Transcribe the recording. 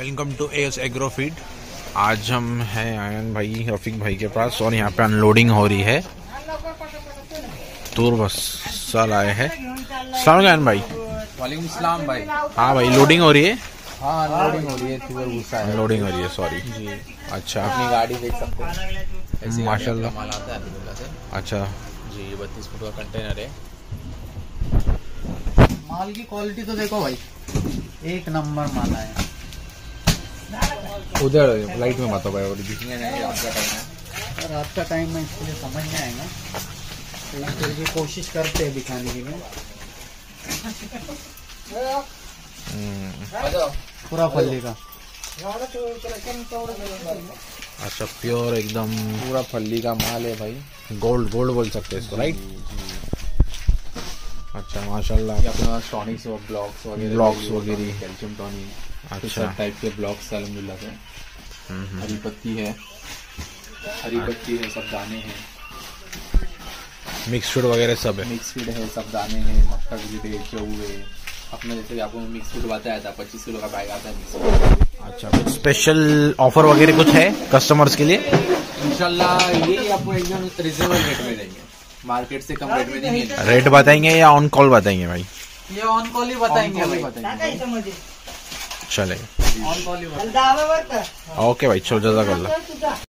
Welcome to S Agro Feed. आज हम हैं आयन भाई रफीक भाई के पास और यहाँ पे अनलोडिंग हो रही है। तूर बस साल आए हैं। सलाम आयन भाई। वालेकुम सलाम भाई। हाँ भाई, लोडिंग हो रही है। हाँ अनलोडिंग हो रही है, तूर भूसा है। लोडिंग हो रही है, सॉरी जी। अच्छा, अपनी गाड़ी देख सकते हैं, ऐसी माशाल्लाह। माल आता है अल्हम्दुलिल्लाह से। अच्छा जी 32 फुट का कंटेनर है। माल की क्वालिटी तो देखो भाई, एक नंबर माल है। उधर लाइट में मत भाई, और दिखने नहीं, रात का टाइम है। रात का टाइम में इसलिए समझ में आएगा, फिर भी कोशिश करते हैं दिखाने के लिए। पूरा फल्ली का। अच्छा, प्योर एकदम पूरा फल्ली का माल है भाई। गोल्ड गोल्ड बोल सकते हैं इसको, राइट? अच्छा माशाल्लाह। अपने पास टॉनिक्स और ब्लॉक्स वगैरह, कैल्शियम टॉनिक, अच्छा सब टाइप के ब्लॉक्स अल्हम्दुलिल्लाह से। हरी पत्ती है, सब दाने हैं। मिक्स फीड वगैरह सब है। मिक्स फीड है, सब दाने हैं, मक्का गिरे, चऊ है। अपने जैसे कि आपको मिक्स फीड बताया था, 25 किलो का बैग आता है मिक्स फीड। अच्छा, कुछ स्पेशल ऑफर वगैरह कुछ है कस्टमर्स के लिए? इंशाल्लाह ये आपको एकदम रिजनेबल रेट में देंगे, मार्केट से कम रेट में देंगे। रेट बताएंगे या ऑन कॉल बताएंगे भाई? ये ऑन कॉल ही बताएंगे चलेगा, ऑन कॉल ही बताएंगे। ओके भाई, चलो जज़ाकल्लाह।